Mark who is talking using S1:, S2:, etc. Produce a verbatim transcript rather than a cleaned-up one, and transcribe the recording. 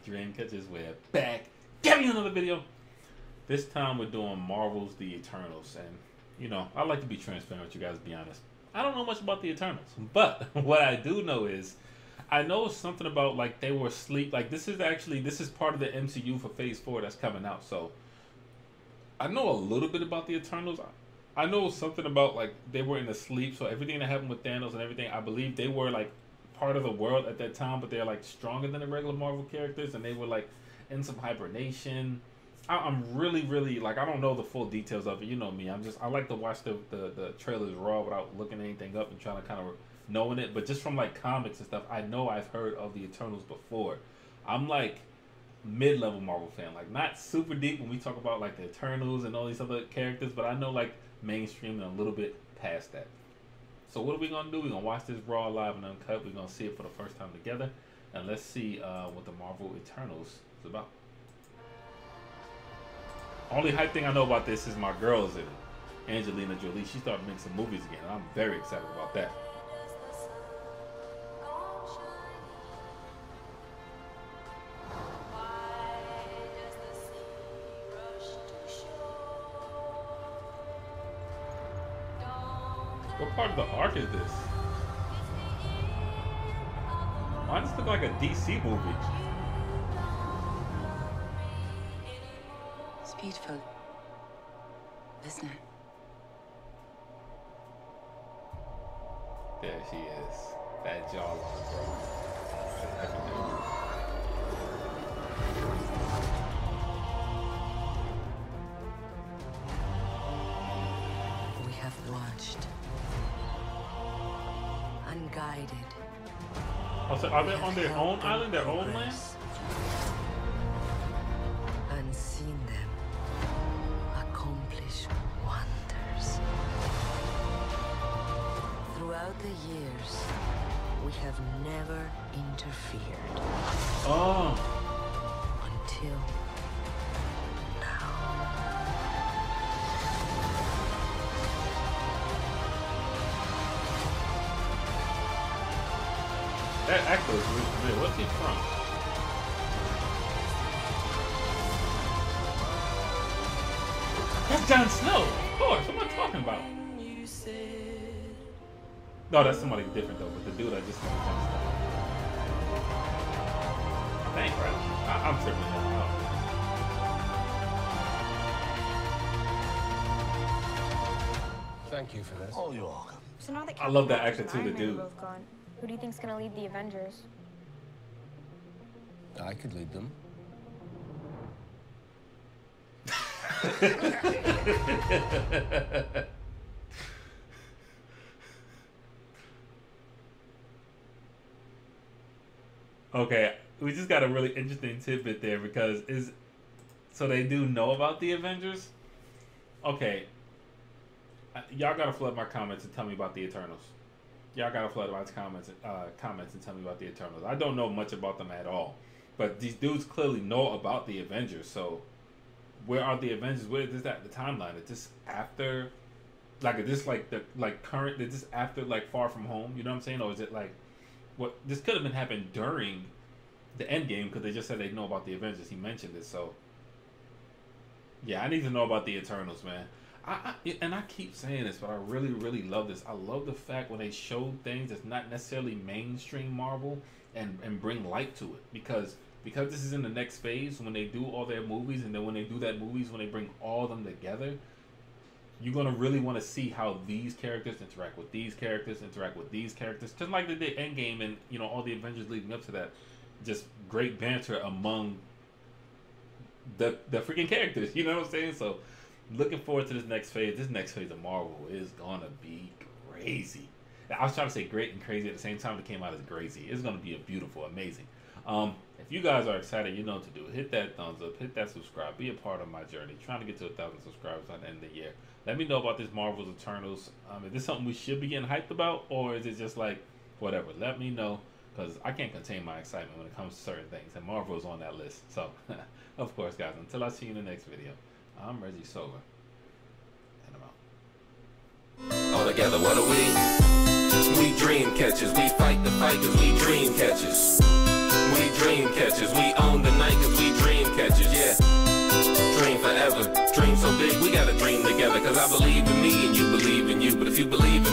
S1: Dreamcatchers, we're back. Give me another video. This time we're doing Marvel's The Eternals, and you know, I like to be transparent with you guys, to be honest. I don't know much about The Eternals, but what I do know is I know something about like they were asleep. Like this is actually this is part of the M C U for Phase Four that's coming out, so I know a little bit about The Eternals. I know something about like they were in a sleep, so everything that happened with Thanos and everything, I believe they were like part of the world at that time, but they're like stronger than the regular Marvel characters, and they were like in some hibernation. I, I'm really, really like I don't know the full details of it. You know me. I'm just I like to watch the the, the trailers raw without looking anything up and trying to kind of knowing it. But just from like comics and stuff, I know I've heard of the Eternals before. I'm like mid-level Marvel fan, like not super deep when we talk about like the Eternals and all these other characters, but I know like mainstream and a little bit past that. So what are we gonna do? We're gonna watch this raw, live, and uncut. We're gonna see it for the first time together, and let's see uh, what the Marvel Eternals is about. Only hype thing I know about this is my girl is in it, Angelina Jolie. She started making some movies again, and I'm very excited about that. What part of the arc is this? Why does this look like a D C movie?
S2: It's beautiful, isn't it?
S1: There she is. That jawline, bro.
S2: We have watched. Unguided.
S1: Oh, so are they on their own island, their own land?
S2: And seen them accomplish wonders. Throughout the years, we have never interfered.
S1: Oh.
S2: Until now.
S1: That actor is really familiar. What's he from? That's Jon Snow. Of course. What am I talking about? No, that's somebody different though. But the dude I just saw Jon Snow. Thanks, right? I I'm tripping that
S3: out. Thank you for this.
S4: Oh, you're welcome.
S5: So now that
S1: I love that
S5: Captain
S1: actor too, the
S5: America and Iron Man
S1: dude.
S5: are both gone, who do you think's gonna lead the Avengers?
S3: I could lead them.
S1: Okay, we just got a really interesting tidbit there because is so they do know about the Avengers. Okay, y'all gotta flood my comments and tell me about the Eternals. Y'all gotta flood my comments, uh, comments and tell me about the Eternals. I don't know much about them at all, but these dudes clearly know about the Avengers. So, where are the Avengers? Where is that? The timeline? Is this after? Like, is this like the like current? Is this after like Far From Home? You know what I'm saying? Or is it like what? This could have been happening during the Endgame because they just said they know about the Avengers. He mentioned it, so yeah, I need to know about the Eternals, man. I, I and I keep saying this, but I really, really love this. I love the fact when they show things that's not necessarily mainstream Marvel and and bring light to it, because because this is in the next phase when they do all their movies, and then when they do that movies when they bring all of them together, you're gonna really want to see how these characters interact with these characters, interact with these characters, just like they did Endgame and you know all the Avengers leading up to that. Just great banter among the the freaking characters. You know what I'm saying? So. Looking forward to this next phase. This next phase of Marvel is gonna be crazy. I was trying to say great and crazy at the same time. It came out as crazy. It's gonna be a beautiful, amazing. Um, if you guys are excited, you know what to do. Hit that thumbs up. Hit that subscribe. Be a part of my journey. Trying to get to a thousand subscribers by the end of the year. Let me know about this Marvel's Eternals. Um, is this something we should be getting hyped about, or is it just like whatever? Let me know, because I can't contain my excitement when it comes to certain things, and Marvel is on that list. So, of course, guys. Until I see you in the next video. I'm ReggieSova, and I'm out.
S6: All together, what are we? We dream catchers. We fight the fight 'cause we dream catchers. We
S4: Dreamcatchers. We own the night cause we Dreamcatchers, yeah. Dream forever, dream so big, we gotta dream together. Cause I believe in me and you believe in you. But if you believe in